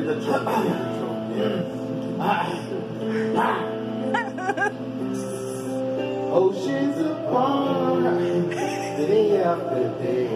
the Oceans apart, day after day,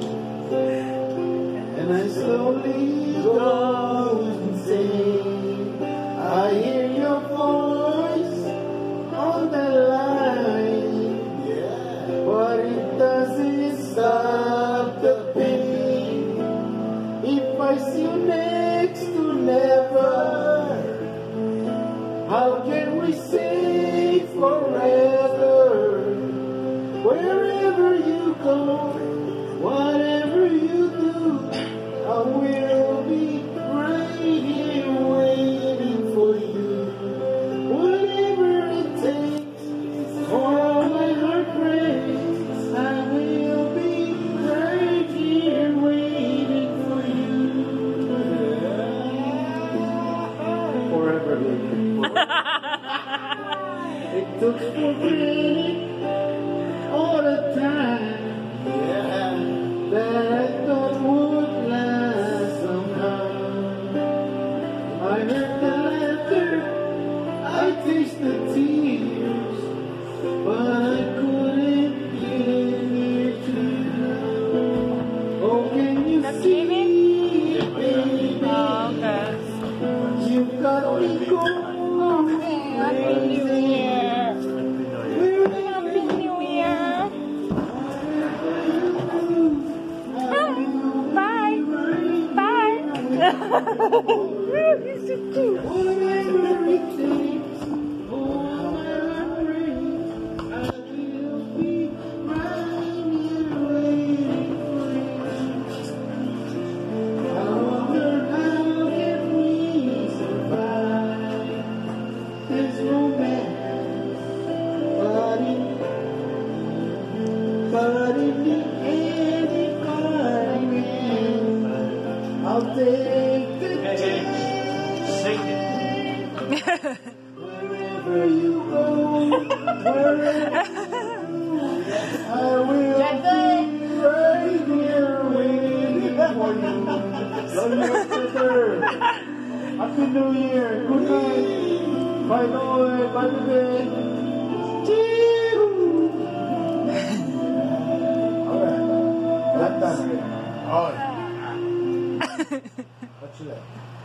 and I slowly go insane. I hear your voice on the line, but it doesn't stop the pain. If I see you next to never, how can we say forever? Wherever you go, whatever you do, I will be right here waiting for you. Whatever it takes, all my heart breaks, I will be right here waiting for you. Forever, baby. It took for granted all the time that I thought would last somehow. I heard the laughter, I taste the tears, but I couldn't get near to you. Oh, can you see it, baby? Oh, okay. You've got me going Happy New crazy. Year. Happy New Year. Bye. Bye. You're so cute. Whatever it takes, all my heart breaks, I will be right here waiting for you. I wonder how can we survive this romance, but in the end, if I win, I'll take the chance. Wherever you go, wherever I will be right here waiting for you. Love you, sister. Happy New Year. Good night. Bye, Lord. Bye, baby. Alright. That's done. Alright. What's that?